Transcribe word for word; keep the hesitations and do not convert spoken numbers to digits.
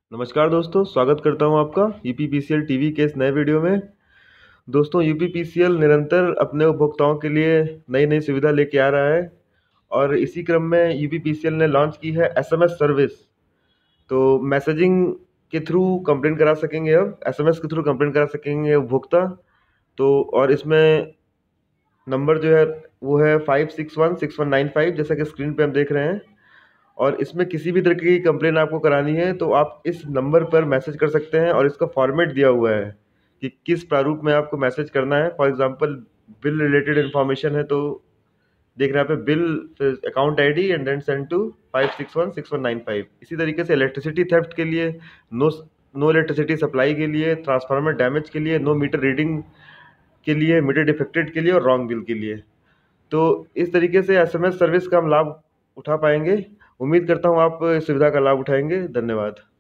नमस्कार दोस्तों, स्वागत करता हूं आपका यूपीपीसीएल टीवी के इस नए वीडियो में। दोस्तों, यूपीपीसीएल निरंतर अपने उपभोक्ताओं के लिए नई नई सुविधा लेके आ रहा है और इसी क्रम में यूपीपीसीएल ने लॉन्च की है एसएमएस सर्विस। तो मैसेजिंग के थ्रू कंप्लेंट करा सकेंगे, अब एसएमएस के थ्रू कंप्लेंट करा सकेंगे उपभोक्ता। तो और इसमें नंबर जो है वो है five six one six one nine five, जैसा कि स्क्रीन पे हम देख रहे हैं। और इसमें किसी भी तरह की कंप्लेन आपको करानी है तो आप इस नंबर पर मैसेज कर सकते हैं और इसका फॉर्मेट दिया हुआ है कि किस प्रारूप में आपको मैसेज करना है। For example, bill related information है तो देख रहे हैं यहाँ पे bill account ID and then send to five six one six one nine five. इसी तरीके से इलेक्ट्रिसिटी थेफ्ट के लिए, नो नो इलेक्ट्रिसिटी सप्लाई के लिए, ट्रांसफार्मर डैमेज के लिए, नो मीटर रीडिंग के लिए, मीटर डिफेक्टेड के लिए और रॉन्ग बिल के लिए। तो इस तरीके से एसएमएस सर्विस का हम लाभ उठा पाएंगे। उम्मीद करता हूँ आप इस सुविधा का लाभ उठाएंगे। धन्यवाद।